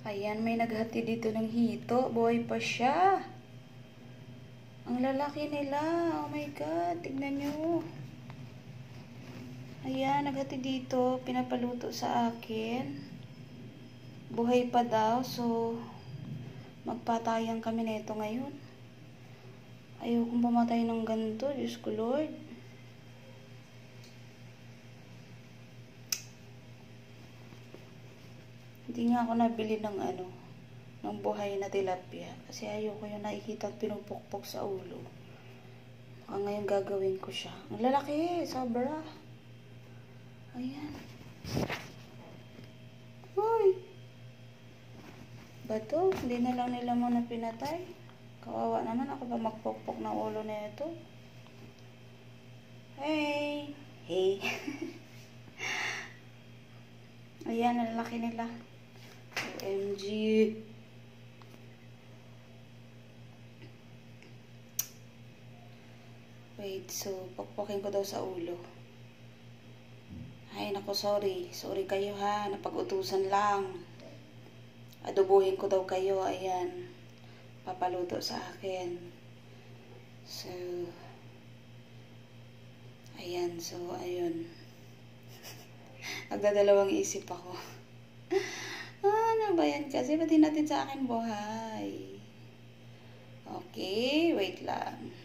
Ayan, may naghati dito ng hito. Buhay pa siya. Ang lalaki nila. Oh my God. Tignan nyo. Ayan, naghati dito. Pinapaluto sa akin. Buhay pa daw. So, magpatayan kami nito ngayon. Ayokong pumatay ng ganito. Diyos ko Lord. Hindi nga ako nabili ng ng buhay na tilapia. Kasi ayoko yung nakikita at pinupukpok sa ulo. Baka ngayon gagawin ko siya. Ang lalaki, sobra. Ayan. Uy! Bato, hindi na lang nila muna pinatay. Kawawa naman ako pa magpukpok ng ulo na ito. Hey! Hey! Ayan, ang lalaki nila. OMG. Wait, so, pukpukin ko daw sa ulo. Ay, naku, sorry. Sorry kayo ha, napag-utusan lang. Adobohin ko daw kayo, ayan. Papaluto sa akin. So, ayan, so, ayun. Nagdadalawang isip ako. Ano ba yan? Kasi pati natin sa akin buhay. Okay, wait lang.